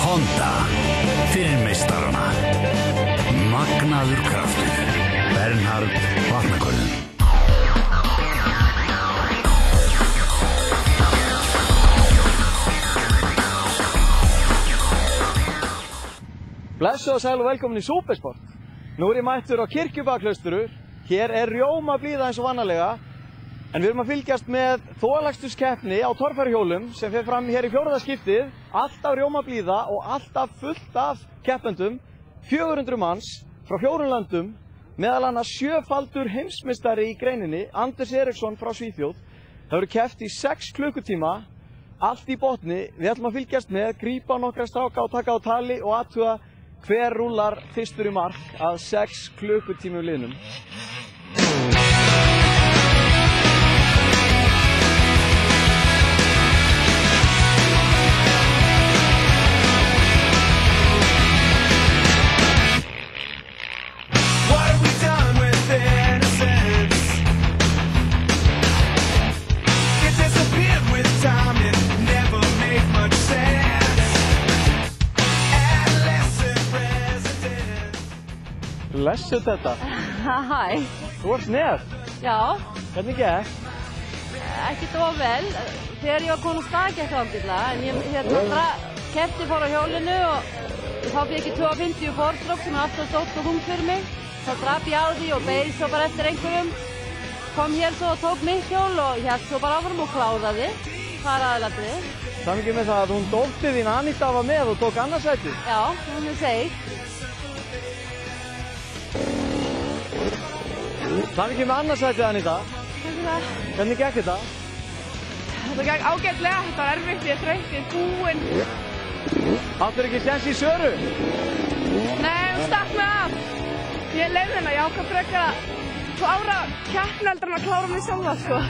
Honda, fyrir meistarana. Magnaður kraftur. Bernhard vatnakörðun. Blessuð og sæl og velkomin í SUPERSPORT. Nú ég mættur á Kirkjubaklausturu. Hér rjómablíða eins og vanalega. En við erum að fylgjast með þolaksturskeppni á torfæruhjólum sem fer fram hér í 4. skiptið. Alltaf rjómablíða og alltaf fullt af keppendum. 400 manns frá 4 löndum. Meðal annars 7-faldur heimsmeistari í greininni, Anders Eriksson frá Svíþjóð. Það verður keppt í 6 klukkutíma. Allt í botni. Við ætlum að fylgjast með, grípa nokkra stráka og taka á tali og athuga hver rúlar fyrstur í mark að 6 klukkutímum liðnum. Blessuð þetta. Hæ. Þú ert snjall. Já. Hvernig gekk? Ekkert of vel. Þegar ég var komin á stað gekk það ágætlega, en ég keppti fór á hjólinu og þá fékk ég 250 fórstrók sem er alltaf stórt og þungt fyrir mig. Þá drap ég á því og beið svo bara eftir einhverjum. Kom hér svo og tók mitt hjól og hélt svo bara áfram og kláraði. Það er aðalatriðið. Það mikið með það að hún dóttir þín Anita var með og tók annarsætið. Já, hún er seig. Það mikið með annarsætið, Anita. Hvernig gekk þetta? Þetta gekk ágætlega, þetta var erfitt, ég er þreytt, ég er búinn. Áttur ekki séns í Söru? Nei, hún stakk mig af. Ég leið hennar, ég ákvað frekar að klára keppni heldur en að klára mig sjálfa, sko.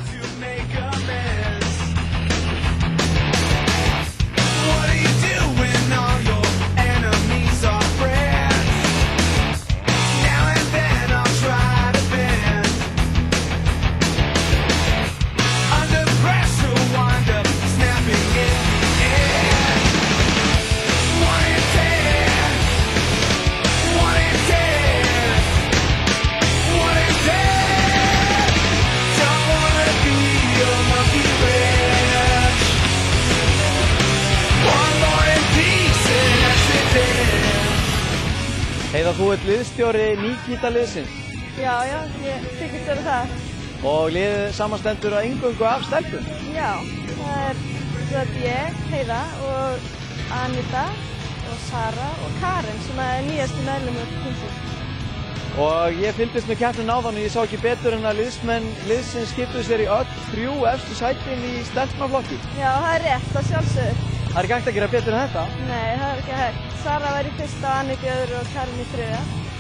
Heiða, þú ert liðstjóri nýkýtaliðsins. Já, ég þykist vera það. Og liðið samanstendur að eingöngu af stelpum. Já, það er ég, Heiða og Anita og Sara og Karen sem er nýjasti meðlimur tímsins. Og ég fylgdist með keppnin áðan og ég sá ekki betur en að liðsmenn liðsins skiptu sér í öll 3 efstu sætin í stelpnaflokki. Já, það er rétt, að sjálfsögðu. Það er ekki hægt að gera betur en þetta? Nei, það er ekki hægt. Sara var í fyrsta, Anita í öðru og Karen í 3.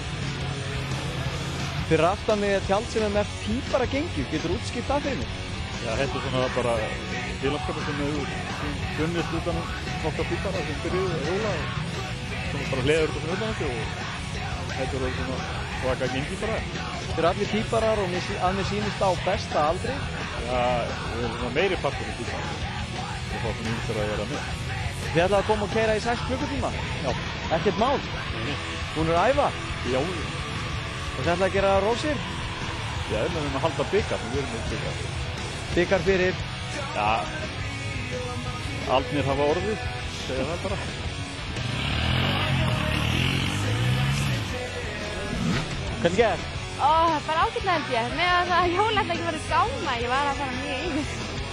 Fyrir aftan með tjald sem er með pípara gengju, getur útskipt það fyrir mig? Já, þetta er svona bara félagsskapur sem hefur funnist utan nokkra pípara sem byrjuði að hjóla og sem bara hleður þetta svona utan þessu og þetta er svona svaka gengi bara. Þeir eru allir píparar og að mér sýnist á besta aldri? Já, við erum svona meiri partur í pípara og þá sem ég þurfa að vera með. Þið ætlaði að koma og keyra í 6 klukkutíma? Já. Ekkert mál? Hún er að æfa? Já. Og þið ætlaði að gera rósir? Já, við erum að halda byggar, við erum með byggar. Byggar fyrir? Já, aldnir hafa orðið, segja það bara. Hvernig gekk? Það er bara ágætlega held ég. Með að það hjól ætla ekki verið skáma, ég var að fara mjög yfir.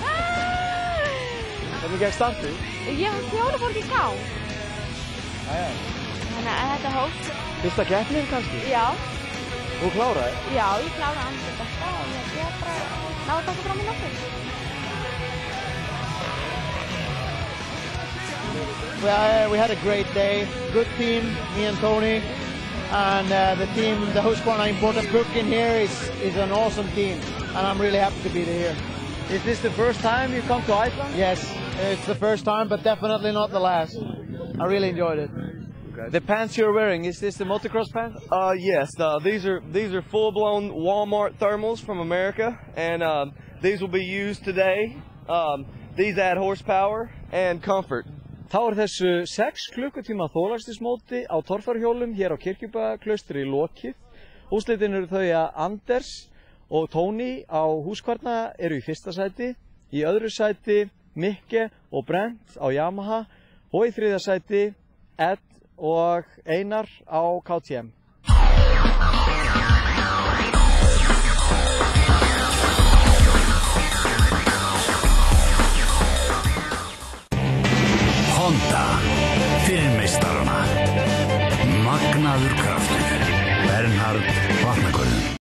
Hvernig gekk startið? Hjóla fór ekki í gang. Jæja. Þannig að þetta hóft. Fyrsta keppnin kannski? Já. Þú kláraði? Já, ég kláraði andið þetta og ég bara náði að taka fram í nokkur. We had a great day, good team, me and Tony, and the team, the Husqvarna imported book in here is an awesome team, and I'm really happy to be here. Is this the first time you come to Iceland? Yes, it's the first time, but definitely not the last. I really enjoyed it. Okay. The pants you're wearing, is this the motocross pants? Yes, these are full-blown Walmart thermals from America, and these will be used today. These add horsepower and comfort. Þá þessu 6 klukkutíma þólagstismóti á torfæruhjólum hér á Kirkjubæjarklaustri lokið. Úrslitin eru þau að Anders og Tony á Húskvarna eru í fyrsta sæti, í öðru sæti Mikke og Brent á Yamaha og í þriðja sæti Ed og Einar á KTM. Honda, fyrir meistarana. Magnaður kraftur. Bernhard Vatnakörðun.